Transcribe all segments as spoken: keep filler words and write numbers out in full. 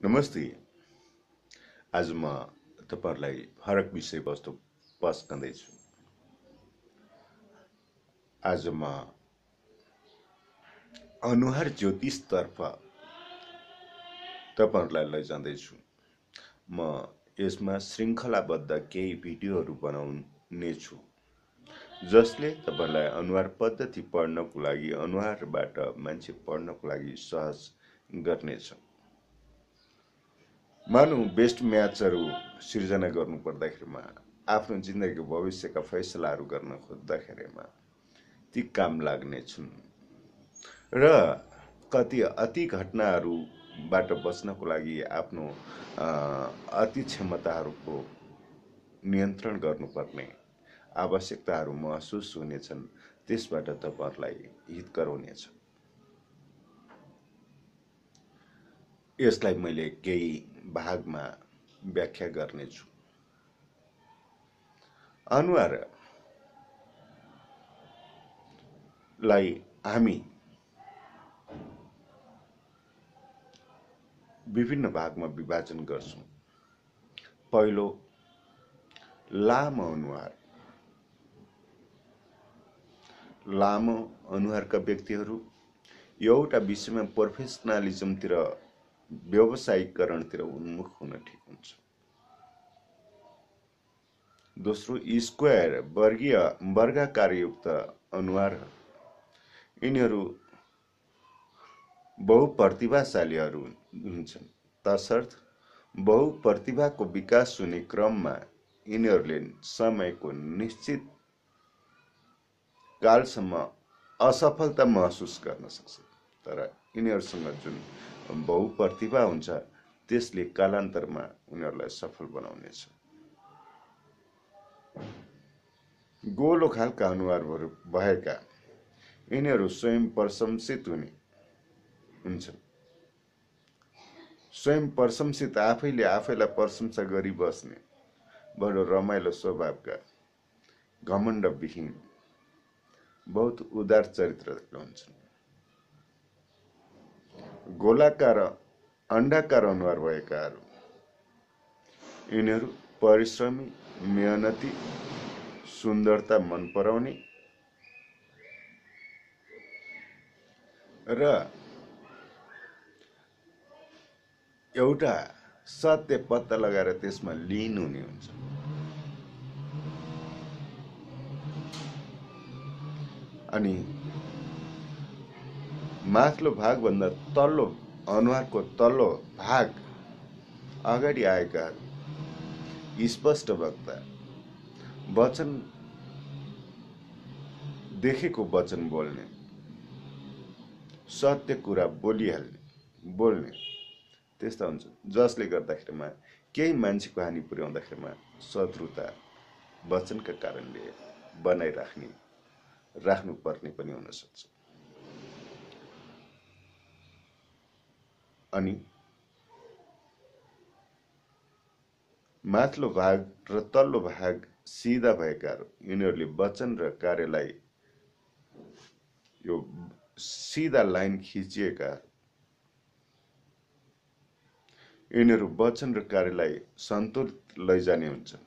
नमस्ते। आज म तपाईहरुलाई फरक विषयवस्तु पेश गर्दैछु। आज म अनुहार ज्योतिषतर्फ तपाईहरुलाई लैजाँदैछु। म यसमा श्रृङ्खलाबद्ध केही भिडियोहरू बनाउने छु जसले तपाईहरुलाई अनुहार पद्धति पढ्नको लागि, अनुहारबाट मान्छे पढ्नको लागि सहज गर्नेछ। मानौ बेस्ट म्याचहरू सिर्जना गर्नु पर्दाखेरिमा, आफ्नो जिन्दगीको भविष्यका फैसलाहरू गर्न खोज्दाखेरिमा ती काम लाग्ने छन् र कति अति घटनाहरूबाट बच्नको लागि आफ्नो अति क्षमताहरूको नियन्त्रण गर्नुपर्ने आवश्यकताहरू महसुस हुनेछन्। त्यसबाट तपाईहरुलाई हित गराउनेछ। यसलाई मैले केही भागमा व्याख्या गर्नेछु। अनुहार लाई हामी विभिन्न भागमा विभाजन गर्छौं। पहिलो, लामो अनुहार। लामो अनुहारका व्यक्तिहरू एउटा विषयमा प्रोफेसनलिजमतिर, व्यावसायिकरणतिर उन्मुख हुन ठिक हुन्छ। दोस्रो, स्क्वायर, वर्गीय वर्गाकारयुक्त अनुहार। यिनीहरू बहुप्रतिभाशालीहरू हुन्छन्, तसर्थ बहुप्रतिभाको विकास हुने क्रममा यिनीहरूले समयको निश्चित कालसम्म असफलता महसुस गर्न सक्छ। तर यिनीहरूसँग जुन बहुप्रतिभा हुन्छ त्यसले कालान्तरमा उनीहरूलाई सफल बनाउनेछ। गोलो खालका अनुहारहरू भएका यिनीहरू स्वयं प्रशंसित हुने हुन्छन्। स्वयं प्रशंसित, आफैले आफैलाई प्रशंसा गरी बस्ने, बडो रमाइलो स्वभावका, घमण्डविहीन, बहुत उदार चरित्रका हुन्छन्। गोलाकार, अण्डाकार अनुहार भएकाहरू यिनीहरू परिश्रमी, मेहनती, सुन्दरता मन पराउने र एउटा सत्य पत्ता लगाएर त्यसमा लीन हुने हुन्छ। अनि माथिल्लो भागभन्दा तल्लो, अनुहारको तल्लो भाग अगाडि आएका स्पष्ट वक्ता, वचन देखेको वचन बोल्ने, सत्य कुरा बोलिहाल्ने, बोल्ने, त्यस्ता हुन्छ जसले गर्दाखेरिमा केही मान्छेको हानि पुर्याउँदाखेरिमा शत्रुता वचनका कारणले बनाइराख्ने राख्नुपर्ने पनि हुन सक्छ। अनि माथिल्लो भाग र तल्लो भाग सिधा भएकाहरू यिनीहरूले वचन र कार्यलाई यो सिधा लाइन खिचिएका, यिनीहरू वचन र कार्यलाई सन्तुलित लैजाने हुन्छ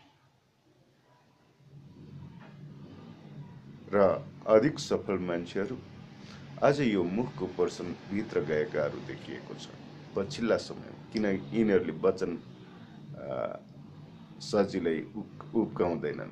र अधिक सफल मान्छेहरू अझै यो मुखको पोर्सन भित्र गएकाहरू देखिएको छ पछिल्ला समय, किन यिनीहरूले वचन सजिलै उब्काउँदैनन्।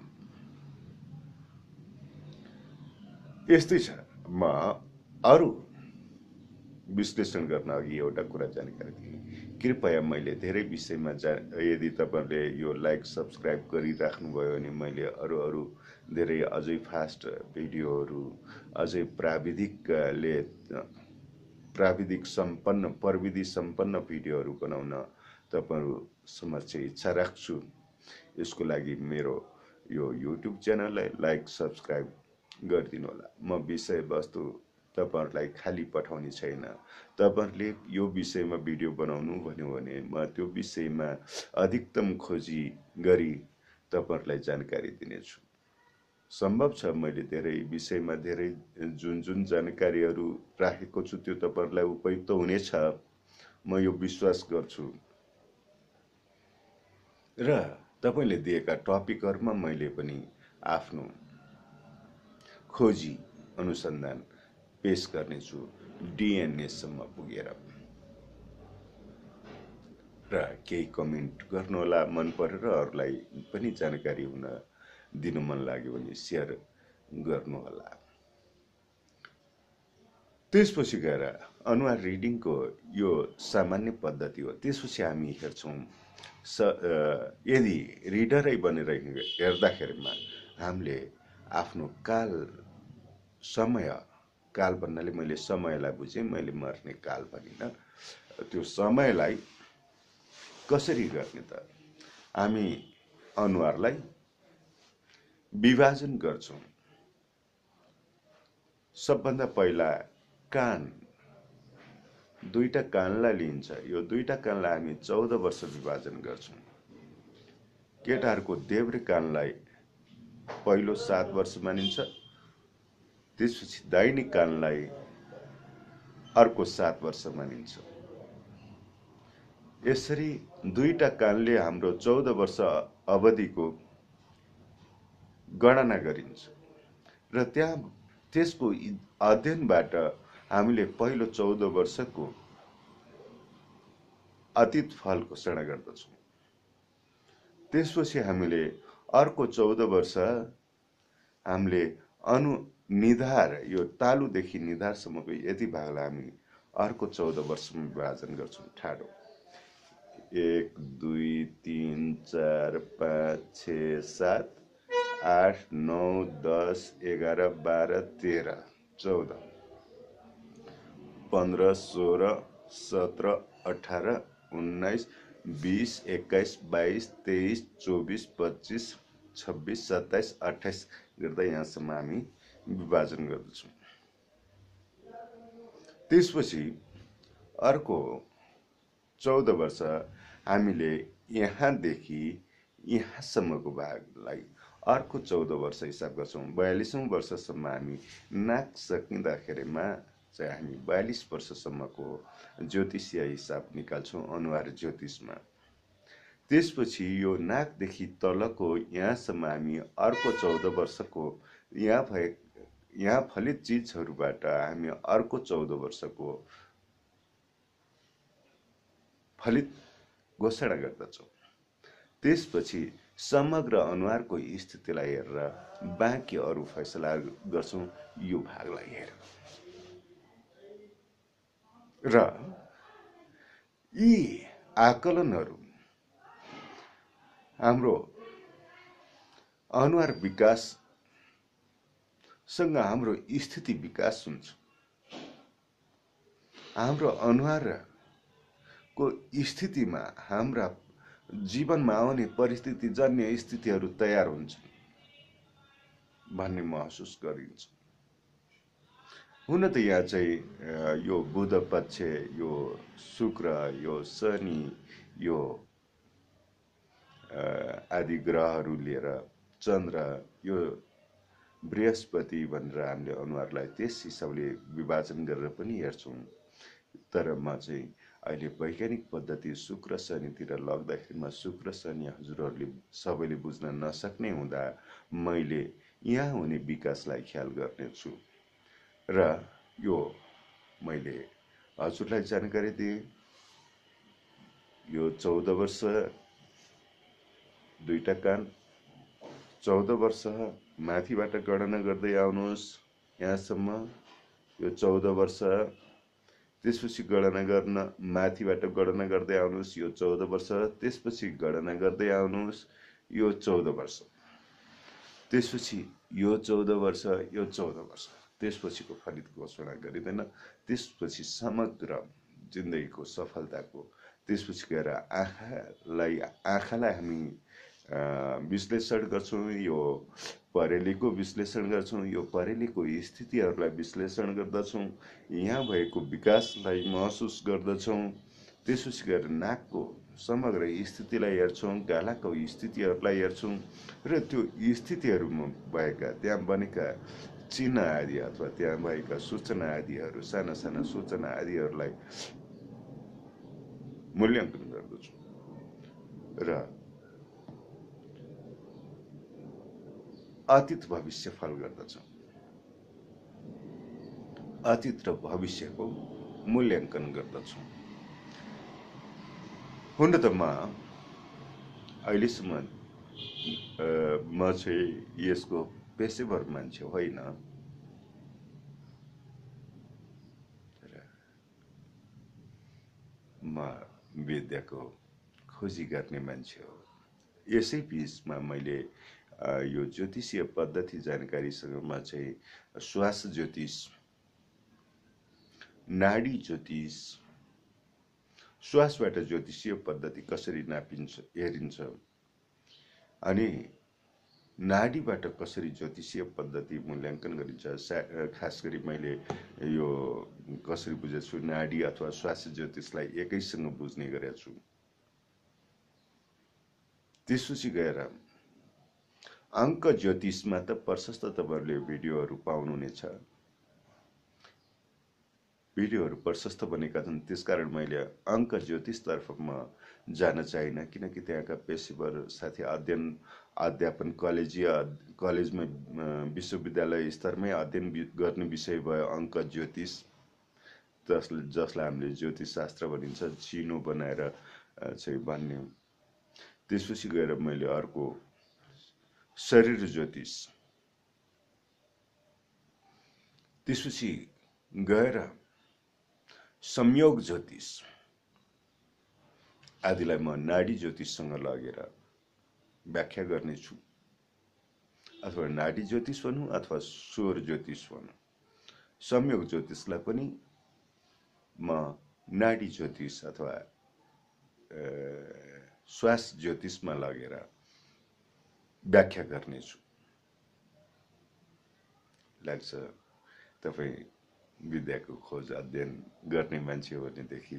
यस्तै छ। म अरू विश्लेषण गर्न अघि एउटा कुरा जानकारी दिएँ। कृपया मैले धेरै विषयमा जा यदि तपाईहरुले यो लाइक सब्स्क्राइब गरिराख्नुभयो भने मैले अरू अरू धेरै अझै फास्ट भिडियोहरू, अझै प्राविधिकले प्राविधिक सम्पन्न, प्रविधि सम्पन्न भिडियोहरू बनाउन तपाईहरु समक्ष इच्छा राख्छु। यसको लागि मेरो यो युट्युब च्यानललाई लाइक सब्स्क्राइब गरिदिनु होला। म विषयवस्तु तपाईहरुलाई खाली पठाउने छैन। तपाईहरुले यो विषयमा भिडियो बनाउनु भन्यो भने म त्यो विषयमा अधिकतम खोजी गरी तपाईहरुलाई जानकारी दिनेछु। सम्भव छ मैले धेरै विषयमा धेरै जुन जुन जानकारीहरू राखेको छु त्यो तपाईहरुलाई उपयुक्त हुनेछ, म यो विश्वास गर्छु र तपाईले दिएका टपिकहरुमा मैले पनि आफ्नो खोजी अनुसन्धान पेश गर्नेछु डीएनए सम्म पुगेर। र केही कमेन्ट गर्नुहोला मन परेर, अरूलाई पनि जानकारी हुन दिनु मन लाग्यो भने शेयर गर्नुहोला। त्यसपछि गएर अनुहार रिडिङको यो सामान्य पद्धति हो। त्यसपछि हामी हेर्छौं स यदि रिडरै बनेर हेर्दाखेरिमा हामीले आफ्नो काल समय काल भन्नाले मैले समयलाई बुझेँ, मैले मर्ने काल भनिन, त्यो समयलाई कसरी गर्ने त? हामी अनुहारलाई विभाजन गर्छौं। सबभन्दा पहिला कान, दुईटा कानलाई लिन्छ। यो दुईटा कानलाई हामी चौध वर्ष विभाजन गर्छौं। केटाहरूको देब्रे कानलाई पहिलो सात वर्ष मानिन्छ, त्यसपछि दाहिने कानलाई अर्को सात वर्ष मानिन्छ। यसरी दुईटा कानले हाम्रो चौध वर्ष अवधिको गणना गरिन्छ र त्यहाँ त्यसको अध्ययनबाट हामीले पहिलो चौध वर्षको अतीत फल घोषणा गर्दछौं। त्यसपछि हामीले अर्को चौध वर्ष हामीले अनु निधार, यो तालुदेखि निधारसम्मको यति भागलाई हामी अर्को चौध वर्षमा विभाजन गर्छौं। ठाडो एक दुई तीन चार पाँच छ सात आठ नौ दस एघार बाह्र तेह्र चौध पन्ध्र सोह्र सत्र अठार उन्नाइस बीस एक्काइस बाइस तेइस चौबिस पच्चिस छब्बिस सत्ताइस अट्ठाइस गर्दै यहाँसम्म हामी विभाजन गर्दछौं। त्यसपछि अर्को चौध वर्ष हामीले यहाँदेखि यहाँसम्मको भागलाई अर्को चौध वर्ष हिसाब गर्छौं। बयालीसौं वर्षसम्म हामी नाक सकिँदाखेरिमा चाहिँ हामी बयालीस वर्षसम्मको ज्योतिषीय हिसाब निकाल्छौं अनुहार ज्योतिषमा। त्यसपछि यो नाकदेखि तलको यहाँसम्म हामी अर्को चौध वर्षको यहाँ भए यहाँ फलित चीजहरूबाट हामी अर्को चौध वर्षको फलित घोषणा गर्दछौं। त्यसपछि समग्र अनुहारको स्थितिलाई हेरेर बाँकी अरू फैसला गर्छौं यो भागलाई हेरेर। र यी आकलनहरू हाम्रो अनुहार विकास सँग हाम्रो स्थिति विकास हुन्छ। हाम्रो अनुहारको स्थितिमा हाम्रा जीवनमा आउने परिस्थिति जन्य स्थितिहरू तयार हुन्छन् भन्ने महसुस गरिन्छ। हुन त यहाँ चाहिँ यो बुध पक्ष, यो शुक्र, यो शनि, यो आदि ग्रहहरू लिएर चन्द्र, यो बृहस्पति भनेर हामीले अनुहारलाई त्यस हिसाबले विभाजन गरेर पनि हेर्छौं। तर म चाहिँ अहिले वैज्ञानिक पद्धति शुक्र शनितिर लग्दाखेरिमा शुक्र शनि हजुरहरूले सबैले बुझ्न नसक्ने हुँदा मैले यहाँ हुने विकासलाई ख्याल गर्नेछु र यो मैले हजुरलाई जानकारी दिएँ। यो चौध वर्ष दुईटा कान, चौध वर्ष माथिबाट गणना गर्दै आउनुहोस् यहाँसम्म, यो चौध वर्ष, त्यसपछि गणना गर्न माथिबाट गणना गर्दै आउनुहोस् यो चौध वर्ष, त्यसपछि गणना गर्दै आउनुहोस् यो चौध वर्ष, त्यसपछि यो चौध वर्ष, यो चौध वर्ष, त्यसपछिको फलित घोषणा गरिँदैन। त्यसपछि समग्र जिन्दगीको सफलताको, त्यसपछि गएर आँखालाई आँखालाई हामी विश्लेषण गर्छौं, यो परेलीको विश्लेषण गर्छौं, यो परेलीको स्थितिहरूलाई विश्लेषण गर्दछौं, यहाँ भएको विकासलाई महसुस गर्दछौं। त्यसपछि गएर नाकको समग्र स्थितिलाई हेर्छौं, गालाको स्थितिहरूलाई हेर्छौं र त्यो स्थितिहरूमा भएका त्यहाँ बनेका चिन्ह आदि अथवा त्यहाँ भएका सूचना आदिहरू, साना साना सूचना आदिहरूलाई मूल्याङ्कन गर्दछु र अतीत भविष्य फल गर्दछु। अतीत र भविष्यको मूल्याङ्कन गर्दछु। हुन त म अहिलेसम्म म चाहिँ यसको पेशेवर मान्छे होइन, म विद्याको खोजी गर्ने मान्छे हो। यसै बिचमा मैले यो ज्योतिषीय पद्धति जानकारीसँग म चाहिँ श्वास ज्योतिष, नाडी ज्योतिष, श्वासबाट ज्योतिषीय पद्धति कसरी नापिन्छ हेरिन्छ अनि नाडीबाट कसरी ज्योतिषीय पद्धति मूल्याङ्कन गरिन्छ, खास गरी मैले यो कसरी बुझेको छु, नाडी अथवा श्वास ज्योतिषलाई एकैसँग बुझ्ने गरेको छु। त्यसपछि गएर अङ्क ज्योतिषमा त प्रशस्त तपाईँहरूले भिडियोहरू पाउनुहुनेछ। भिडियोहरू प्रशस्त बनेका छन्, त्यसकारण मैले अङ्क ज्योतिषतर्फ म जान चाहिनँ, किनकि त्यहाँका पेशेवर साथी अध्ययन अध्यापन कलेजीय कलेजमा विश्वविद्यालय स्तरमै अध्ययन गर्ने विषय भयो अङ्क ज्योतिष, जसले जसलाई हामीले ज्योतिष शास्त्र भनिन्छ, चिनो बनाएर चाहिँ भन्ने। त्यसपछि गएर मैले अर्को शरीर ज्योतिष, त्यसपछि गएर संयोग ज्योतिष आदिलाई म नाडी ज्योतिषसँग लगेर व्याख्या गर्नेछु, अथवा नाडी ज्योतिष भनौँ अथवा स्वर ज्योतिष भनौँ। संयोग ज्योतिषलाई पनि म नाडी ज्योतिष अथवा श्वास ज्योतिषमा लगेर व्याख्या गर्नेछु। लाग्छ तपाईँ विद्याको खोज अध्ययन गर्ने मान्छे हो भनेदेखि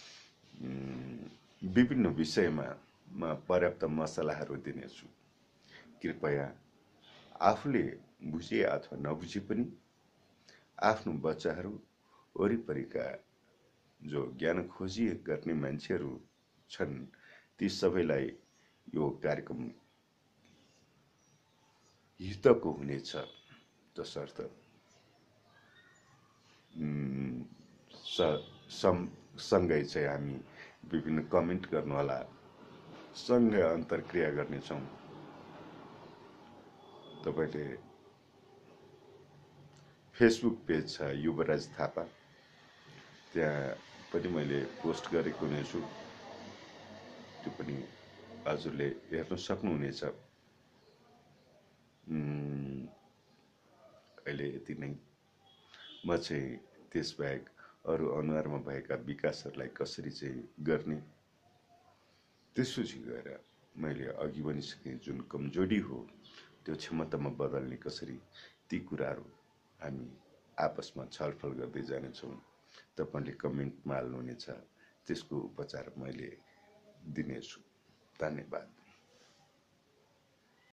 विभिन्न विषयमा म पर्याप्त मसलाहरू दिनेछु। कृपया आफूले बुझे अथवा नबुझे पनि आफ्नो बच्चाहरू वरिपरिका जो ज्ञान खोजी गर्ने मान्छेहरू छन् ती सबैलाई यो कार्यक्रम हितको हुनेछ। तसर्थ सँगै चाहिँ हामी विभिन्न कमेन्ट गर्नुहोला, सँगै अन्तर्क्रिया गर्नेछौँ। तपाईँले फेसबुक पेज छ युवराज थापा, त्यहाँ पनि मैले पोस्ट गरेको हुनेछु, त्यो पनि हजुरले हेर्न सक्नुहुनेछ। अहिले यति नै। म चाहिँ त्यसबाहेक अरू अनुहारमा भएका विकासहरूलाई कसरी चाहिँ गर्ने, त्यसपछि गएर मैले अघि भनिसकेँ जुन कमजोरी हो त्यो क्षमतामा बदल्ने कसरी, ती कुराहरू हामी आपसमा छलफल गर्दै जानेछौँ। तपाईँले कमेन्टमा हाल्नुहुनेछ, त्यसको उपचार मैले दिनेछु। धन्यवाद।